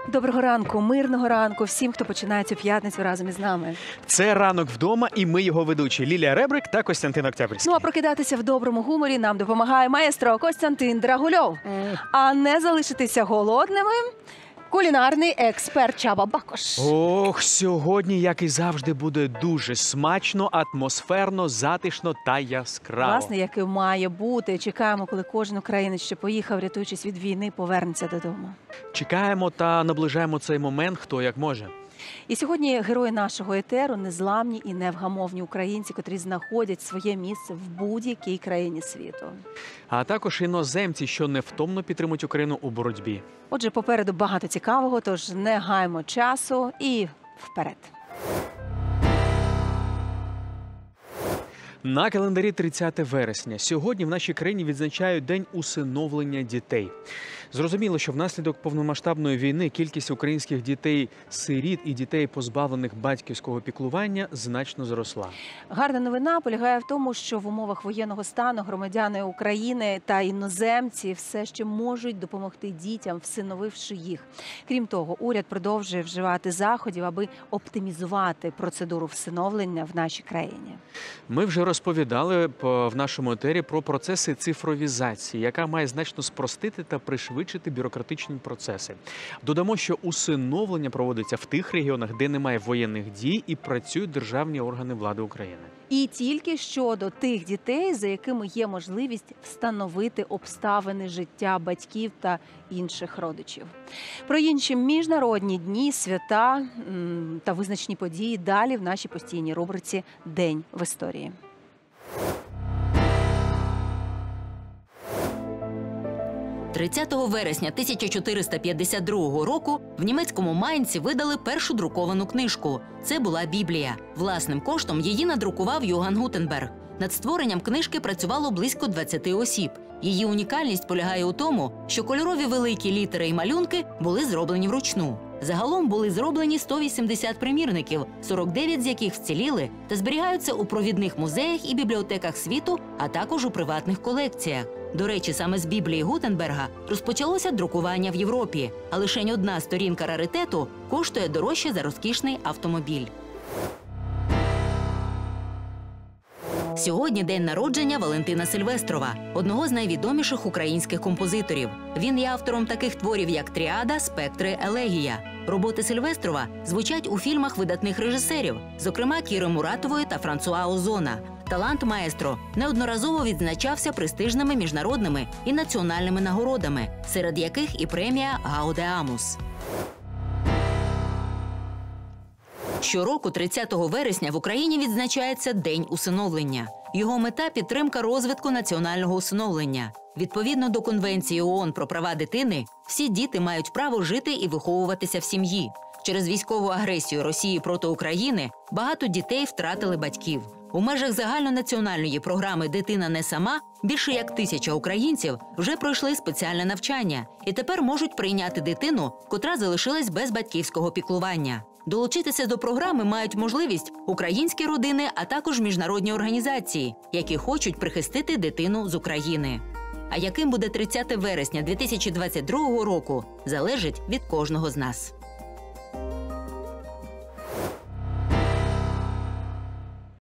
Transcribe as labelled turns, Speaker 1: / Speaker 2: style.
Speaker 1: Доброго ранку, мирного ранку всім, хто починає цю п'ятницю разом із нами.
Speaker 2: Це «Ранок вдома» і ми його ведучі Лілія Ребрик та Костянтин Октябрьський.
Speaker 1: Ну а прокидатися в доброму гуморі нам допомагає маестро Костянтин Драгульов. А не залишитися голодними – кулінарний експерт Чаба Бакош.
Speaker 2: Ох, сьогодні, як і завжди, буде дуже смачно, атмосферно, затишно та яскраво.
Speaker 1: Власне, як і має бути. Чекаємо, коли кожен українець, що поїхав, рятуючись від війни, повернеться додому.
Speaker 2: Чекаємо та наближаємо цей момент, хто як може.
Speaker 1: І сьогодні герої нашого етеру – незламні і невгамовні українці, котрі знаходять своє місце в будь-якій країні світу.
Speaker 2: А також іноземці, що невтомно підтримують Україну у боротьбі.
Speaker 1: Отже, попереду багато цікавого, тож не гаймо часу і вперед.
Speaker 2: На календарі 30 вересня. Сьогодні в нашій країні відзначають День усиновлення дітей. Зрозуміло, що внаслідок повномасштабної війни кількість українських дітей-сиріт і дітей, позбавлених батьківського піклування, значно зросла.
Speaker 1: Гарна новина полягає в тому, що в умовах воєнного стану громадяни України та іноземці все ще можуть допомогти дітям, всиновивши їх. Крім того, уряд продовжує вживати заходів, аби оптимізувати процедуру всиновлення в нашій країні.
Speaker 2: Ми вже розповідали в нашому етері про процеси цифровізації, яка має значно спростити та пришвидшити бюрократичні процеси. Додамо, що усиновлення проводиться в тих регіонах, де немає воєнних дій і працюють державні органи влади України.
Speaker 1: І тільки щодо тих дітей, за якими є можливість встановити обставини життя батьків та інших родичів. Про інші міжнародні дні, свята та визначні події далі в нашій постійній рубриці «День в історії».
Speaker 3: – 30 вересня 1452 року в німецькому Майнці видали першу друковану книжку. Це була Біблія. Власним коштом її надрукував Йоганн Гутенберг. Над створенням книжки працювало близько 20 осіб. Її унікальність полягає у тому, що кольорові великі літери і малюнки були зроблені вручну. Загалом були зроблені 180 примірників, 49 з яких вціліли та зберігаються у провідних музеях і бібліотеках світу, а також у приватних колекціях. До речі, саме з Біблії Гутенберга розпочалося друкування в Європі, а лише одна сторінка раритету коштує дорожче за розкішний автомобіль. Сьогодні день народження Валентина Сильвестрова, одного з найвідоміших українських композиторів. Він є автором таких творів, як «Тріада», «Спектри», «Елегія». Роботи Сильвестрова звучать у фільмах видатних режисерів, зокрема Кіри Муратової та Франсуа Озона. Талант маестро неодноразово відзначався престижними міжнародними і національними нагородами, серед яких і премія «Гаудеамус». Щороку 30 вересня в Україні відзначається День усиновлення. Його мета – підтримка розвитку національного усиновлення. Відповідно до Конвенції ООН про права дитини, всі діти мають право жити і виховуватися в сім'ї. Через військову агресію Росії проти України багато дітей втратили батьків. У межах загальнонаціональної програми «Дитина не сама» більше як 1000 українців вже пройшли спеціальне навчання і тепер можуть прийняти дитину, котра залишилась без батьківського піклування. Долучитися до програми мають можливість українські родини, а також міжнародні організації, які хочуть прихистити дитину з України. А яким буде 30 вересня 2022 року, залежить від кожного з нас.